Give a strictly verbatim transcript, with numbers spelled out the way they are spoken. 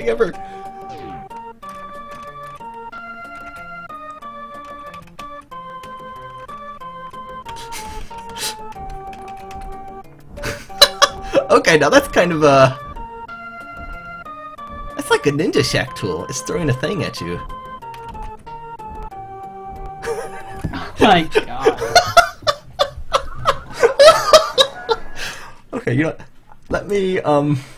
thing ever. Okay, now that's kind of a... That's like a ninja Shaktool. It's throwing a thing at you. Oh my god. Okay, you know, let me, um...